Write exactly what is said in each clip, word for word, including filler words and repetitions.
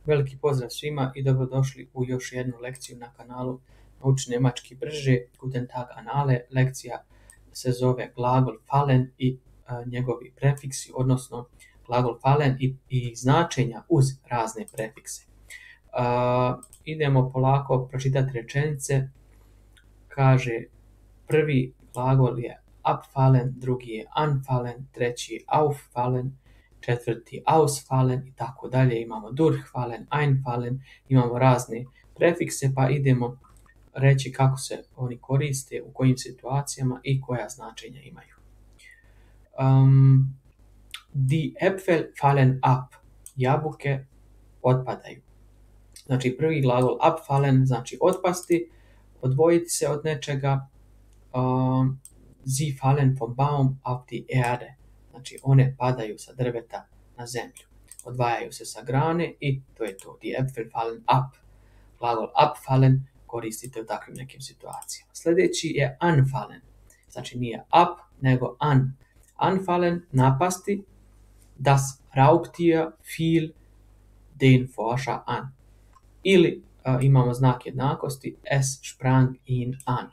Veliki pozdrav svima i dobrodošli u još jednu lekciju na kanalu Nauči njemački brže. Guten Tag Anale. Lekcija se zove glagol fallen i a, njegovi prefiksi, odnosno glagol fallen i, i značenja uz razne prefikse. A, idemo polako pročitati rečenice. Kaže, prvi glagol je abfallen, drugi je anfallen, treći je auffallen, četvrti ausfallen i tako dalje. Imamo durchfallen, einfallen, imamo razne prefikse, pa idemo reći kako se oni koriste, u kojim situacijama i koja značenja imaju. Um, die Äpfel fallen ab. Jabuke otpadaju. Znači prvi glagol abfallen znači otpasti, odvojiti se od nečega. Um, Sie fallen vom Baum auf die Erde. Znači one padaju sa drveta na zemlju. Odvajaju se sa grane i to je to. Die Äpfel fallen ab. Glagol abfallen koristite u takvim nekim situacijama. Sljedeći je anfallen. Znači nije ab, nego an. Anfallen, napasti. Das Raubtier fiel den Forscher an. Ili uh, imamo znak jednakosti. Es sprang ihn an.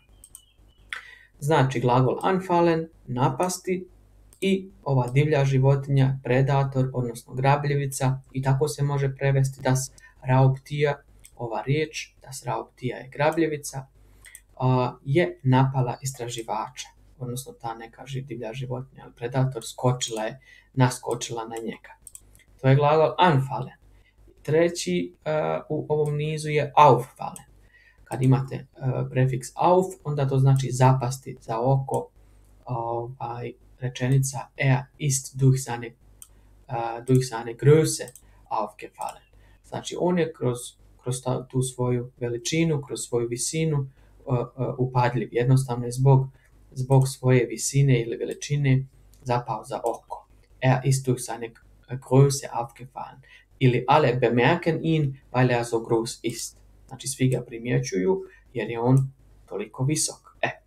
Znači glagol anfallen, napasti, i ova divlja životinja, predator, odnosno grabljivica, i tako se može prevesti das Raubtier, ova riječ, das Raubtier je grabljivica, uh, je napala istraživača, odnosno ta neka divlja životinja, predator, skočila je, naskočila na njega. To je glagol anfallen. Treći uh, u ovom nizu je auffallen. Kad imate uh, prefiks auf, onda to znači zapasti za oko. Ovaj, rečenica er ist durch seine, uh, durch seine Größe aufgefallen. Znači on je kroz, kroz ta, tu svoju veličinu, kroz svoju visinu uh, uh, upadljiv. Jednostavno je zbog, zbog svoje visine ili veličine zapao za oko. Er ist durch seine Größe aufgefallen. Ili alle bemerken ihn, weil er so groß ist. Znači svi ga primjećuju jer je on toliko visok. E.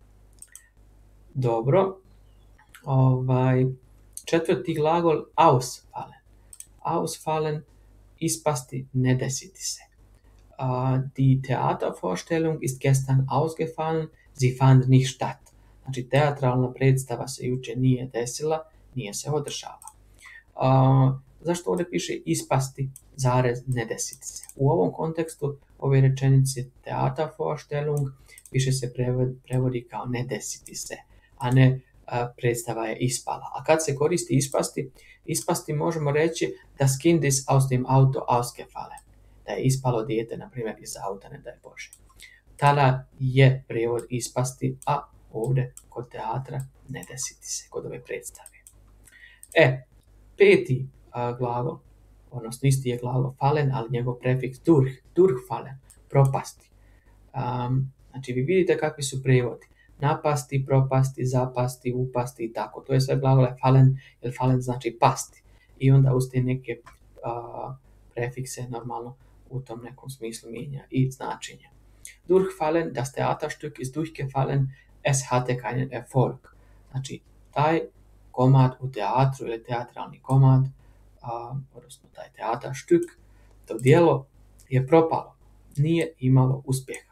Dobro. Ovaj, četvrti glagol ausfallen. Ausfallen, ispasti, ne desiti se. Uh, die Theatervorstellung ist gestern ausgefallen, sie fand nicht statt. Znači teatralna predstava se jučer nije desila, nije se održala. Uh, zašto ovdje piše ispasti, zarez, ne desiti se? U ovom kontekstu ove rečenice Theatervorstellung više se prevodi, prevodi kao ne desiti se, a ne a, predstava je ispala. A kad se koristi ispasti, ispasti možemo reći das Kind ist aus dem Auto ausgefallen. Da je ispalo dijete, na primjer, iz auta, ne daj Bože. Tada je prijevod ispasti, a ovdje kod teatra ne desiti se, kod ove predstave. E, peti a, glagol, odnosno isti je glagol fallen, ali njegov prefiks durch, durchfallen, propasti. Um, znači vi vidite kakvi su prijevodi. Napasti, propasti, zapasti, upasti i tako. To je sve glagole fallen, jer fallen znači pasti. I onda uz te neke uh, prefikse normalno u tom nekom smislu mijenja i značenja. Durchfallen, das Theaterstück ist durchgefallen, es hatte keinen Erfolg. Znači taj komad u teatru ili teatralni komad, uh, odnosno taj Theaterstück, to djelo je propalo. Nije imalo uspjeha.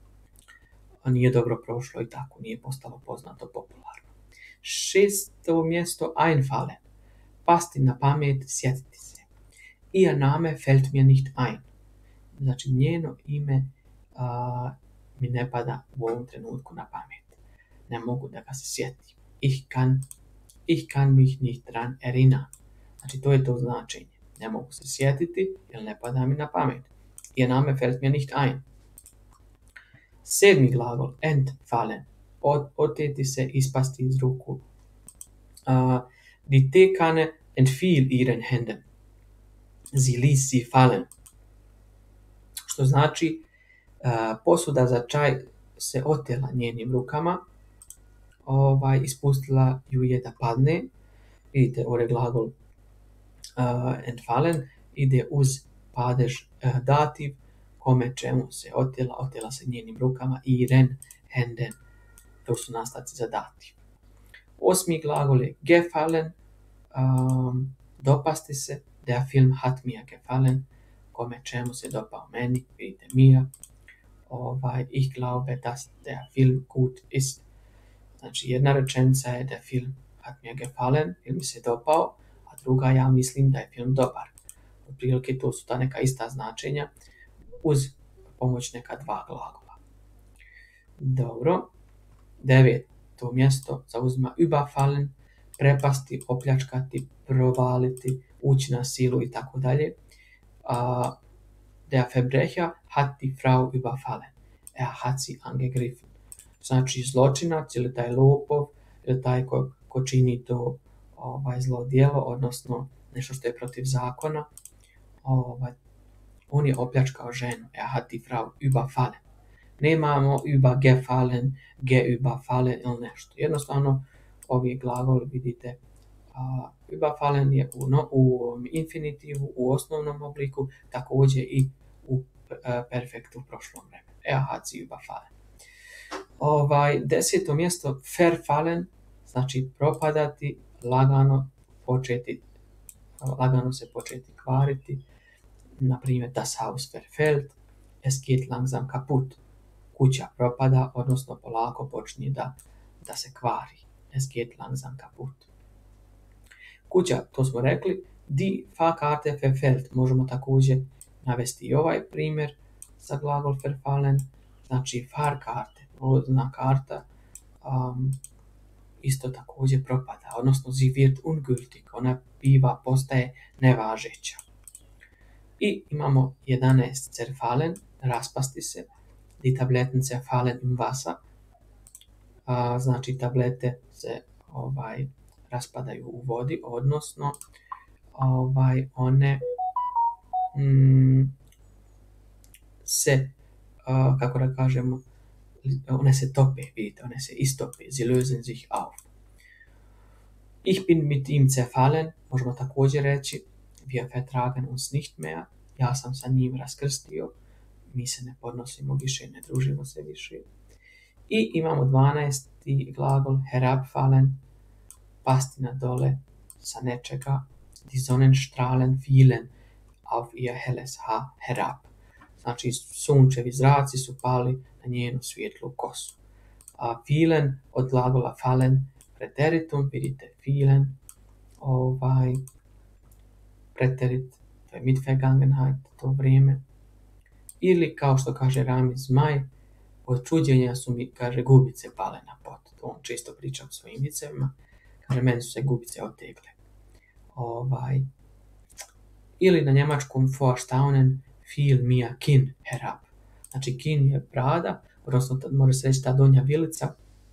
Nije dobro prošlo i tako, nije postalo poznato, popularno. Šesto mjesto einfallen. Pasti na pamet, sjetiti se. Ihr Name fällt mir nicht ein. Znači njeno ime uh, mi ne pada u ovom trenutku na pamet. Ne mogu da ga se sjetim. Ich kann, ich kann mich nicht dran erinnern. Znači to je to značenje. Ne mogu se sjetiti jer ne pada mi na pamet. Ihr Name fällt mir nicht ein. Sedmi glagol, entfallen, Od, oteti se, ispasti iz ruku. Uh, die Teekanne entfiel ihren Händen. Sie ließ sie fallen. Što znači, uh, posuda za čaj se otela njenim rukama, ovaj, ispustila ju je da padne. Vidite, ovaj glagol uh, entfallen ide uz padež uh, dativ, kome čemu se otjela, otjela se njenim rukama, ihren Händen, to su nastavci za dativ. Osmi glagol je gefallen, um, dopasti se, der Film hat mir gefallen, kome čemu se dopao meni, vidite Mia, ovaj, ich glaube, dass der Film gut ist. Znači, jedna rečenica je da film hat mir gefallen, film mi se dopao, a druga ja mislim da je film dobar. Otprilike to su ta neka ista značenja uz pomoć neka dva glagola. Dobro. Deveto mjesto zauzima überfallen, prepasti, opljačkati, provaliti, ući na silu i tako dalje. Der Verbrecher hat die Frau überfallen. Er hat sie angegriffen. Znači, zločinac ili taj lopov ili taj ko, ko čini to ovaj, zlo djelo, odnosno nešto što je protiv zakona, ovaj, on je opljačkao ženu. Er hat die Frau überfallen. Nemamo übergefallen, geüberfallen ili nešto. Jednostavno, ovi glagoli vidite, uh, überfallen je u, no, u infinitivu, u osnovnom obliku, također i u uh, perfektu u prošlom vremenu. Er hat sie überfallen. Ovaj, deseto mjesto, verfallen, znači propadati, lagano početi, lagano se početi kvariti. Na primjer, das Haus verfällt, es geht langsam kaputt. Kuća propada, odnosno polako počinje da, da se kvari. Es geht langsam kaputt. Kuća, to smo rekli, die Fahrkarte verfällt. Možemo također navesti i ovaj primjer za glagol verfallen. Znači, Fahrkarte, vozna karta, um, isto također propada, odnosno sie wird ungültig, ona biva, postaje nevažeća. I imamo jedanaest zerfallen, raspasti se, die Tabletten zerfallen im Wasser, a, znači tablete se ovaj, raspadaju u vodi, odnosno ovaj, one mm, se, a, kako da kažemo, one se tope, vidite, one se istope, sie lösen sich auf. Ich bin mit ihm zerfallen, možemo također reći, wir vertragen uns nicht mehr, ja sam sa njim raskrstio, mi se ne podnosimo više, ne družimo se više. I imamo dvanaesti glagol herabfallen, pasti na dole sa nečega, die Sonnenstrahlen fielen auf ihr helles Haar herab. Znači, sunčevi zraci su pali na njenu svijetlu kosu. A fielen od glagola fallen, preteritum, vidite fielen, ovaj, preterit, to je Mitvergangenheit, to vrijeme. Ili, kao što kaže Rami Zmaj, od čuđenja su mi, kaže, gubice pale na pot. To on čisto priča o svojim vicevima. Kaže, meni su se gubice otegle. Ovaj. Ili na njemačkom Vorstaunen fiel mir Kinn herab. Znači, Kinn je brada, odnosno može se reći ta donja vilica.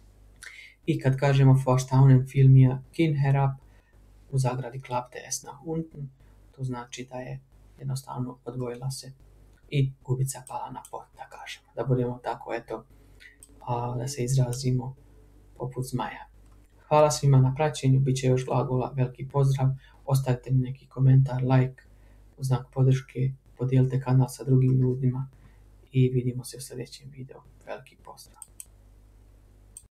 I kad kažemo Vorstaunen fiel mir Kinn herab, u zagradi klappte es nach unten, to znači da je jednostavno odvojila se i gubica pala na pot, da kažemo. Da budemo tako, eto, a, da se izrazimo poput zmaja. Hvala svima na praćenju, bit će još glagola, veliki pozdrav, ostavite mi neki komentar, like, u znak podrške, podijelite kanal sa drugim ljudima i vidimo se u sljedećem videu. Veliki pozdrav!